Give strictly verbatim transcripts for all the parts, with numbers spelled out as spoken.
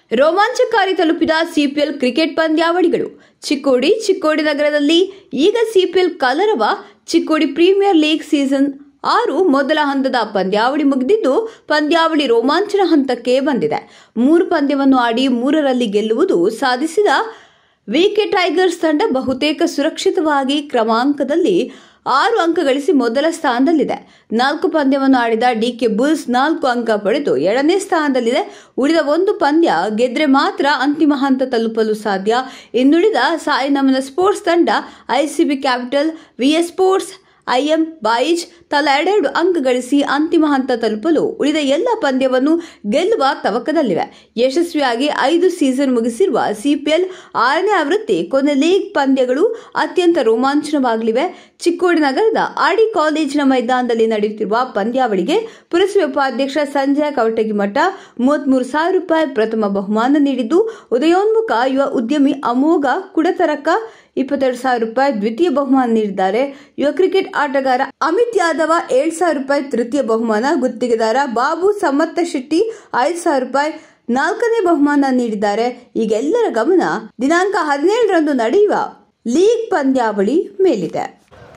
ರೋಮಾಂಚಕಾರಿ ತಲುಪಿದ CPL cricket ಪಂದ್ಯಾವಳಿಗಳು. ಚಿಕ್ಕೋಡಿ ಚಿಕ್ಕೋಡಿ ನಗರದಲ್ಲಿ ಈಗ ಸಿಪಿಎಲ್ ಕಲರವ. ಚಿಕ್ಕೋಡಿ ಪ್ರೀಮಿಯರ್ ಲೀಗ್ ಸೀಸನ್ ಆರು ಮೊದಲ ಹಂತದ ಪಂದ್ಯಾವಳಿ ಮುಗಿದಿದ್ದು ಪಂದ್ಯಾವಳಿ ರೋಮಾಂಚನ ಹಂತಕ್ಕೆ ಬಂದಿದೆ. ಮೂರು ಪಂದ್ಯವನ್ನು ಆಡಿ ಮೂರರಲ್ಲಿ ಗೆಲ್ಲುವುದು ಸಾಧಿಸಿದ ವಿಕೆ ಟೈಗರ್ಸ್ ತಂಡ ಬಹುತೇಕ ಸುರಕ್ಷಿತವಾಗಿ ಕ್ರಮಾಂಕದಲ್ಲಿ ಆರು ಅಂಕ ಗಳಿಸಿ ಮೊದಲ ಸ್ಥಾನದಲ್ಲಿದೆ. ನಾಲ್ಕು ಪಂದ್ಯವನ್ನು ಆಡಿದ ಡಿಕೆ ಬುಲ್ಸ್ ನಾಲ್ಕು ಅಂಕ ಪಡೆದು ಎರಡನೇ ಸ್ಥಾನದಲ್ಲಿದೆ. ಉಳಿದ ಒಂದು ಪಂದ್ಯ ಗೆದ್ರೆ ಮಾತ್ರ ಅಂತಿಮ ಹಂತ ತಲುಪಲು ಸಾಧ್ಯ. ಇನ್ನುಳಿದ ಸಾಯಿ ನಮನ ಸ್ಪೋರ್ಟ್ಸ್ ತಂಡ, ICB capital, VS sports, IM boys ತಲಾ ಎರಡೆರಡು ಅಂಕ ಗಳಿಸಿ ಅಂತಿಮ ಹಂತ ತಲುಪಲು ಉಳಿದ ಎಲ್ಲ ಪಂದ್ಯವನ್ನು ಗೆಲ್ಲುವ ತವಕದಲ್ಲಿವೆ. ಯಶಸ್ವಿಯಾಗಿ ಐದು ಸೀಸನ್ ಮುಗಿಸಿರುವ ಸಿಪಿಎಲ್ ಆರನೇ ಆವೃತ್ತಿ ಕೊನೆ ಲೀಗ್ ಪಂದ್ಯಗಳು ಅತ್ಯಂತ ರೋಮಾಂಚನವಾಗಲಿವೆ. ಚಿಕ್ಕೋಡಿ ನಗರದ ಆರ್ಡಿ ಕಾಲೇಜಿನ ಮೈದಾನದಲ್ಲಿ ನಡೆಯುತ್ತಿರುವ ಪಂದ್ಯಾವಳಿಗೆ ಪುರಸಭೆ ಉಪಾಧ್ಯಕ್ಷ ಸಂಜಯ ಕವಟಗಿಮಠ ಮೂವತ್ಮೂರು ಸಾವಿರ ರೂಪಾಯಿ ಪ್ರಥಮ ಬಹುಮಾನ ನೀಡಿದ್ದು, ಉದಯೋನ್ಮುಖ ಯುವ ಉದ್ಯಮಿ ಅಮೋಘ ಕುಡತರಕ ಇಪ್ಪತ್ತೆರಡು ಸಾವಿರ ರೂಪಾಯಿ ದ್ವಿತೀಯ ಬಹುಮಾನ ನೀಡಿದ್ದಾರೆ. ಯುವ ಕ್ರಿಕೆಟ್ ಆಟಗಾರ ಅಮಿತ್ ಯಾದವ ಏಳು ಸಾವಿರ ರೂಪಾಯಿ ತೃತೀಯ ಬಹುಮಾನ, ಗುತ್ತಿಗೆದಾರ ಬಾಬು ಸಮತ್ತ ಶೆಟ್ಟಿ ಐದು ಸಾವಿರ ರೂಪಾಯಿ ನಾಲ್ಕನೇ ಬಹುಮಾನ ನೀಡಿದ್ದಾರೆ. ಈಗೆಲ್ಲರ ಗಮನ ದಿನಾಂಕ ಹದಿನೇಳರಂದು ನಡೆಯುವ ಲೀಗ್ ಪಂದ್ಯಾವಳಿ ಮೇಲಿದೆ.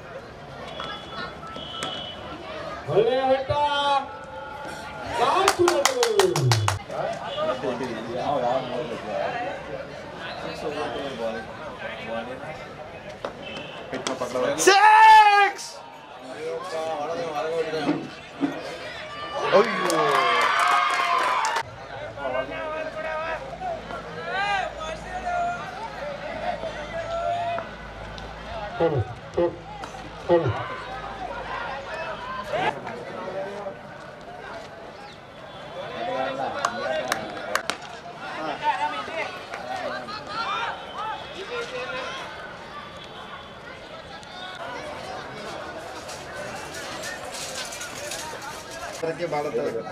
Six! Oh, के बाल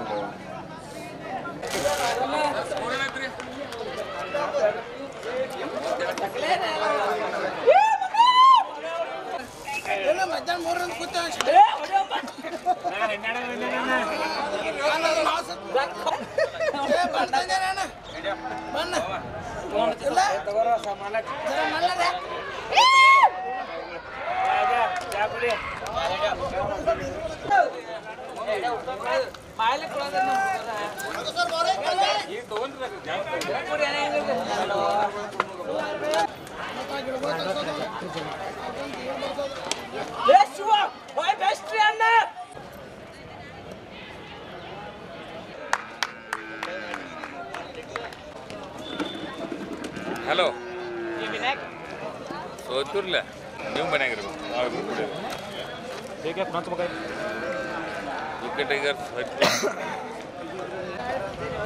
ಹಲೋ ಸೋತೂರ್ಲ ನೀವು ಮನೆಯಾಗಿರ್ಬೇಕು. ठीक है फ्रंट में ವಿಕೆ ಟೈಗರ್ಸ್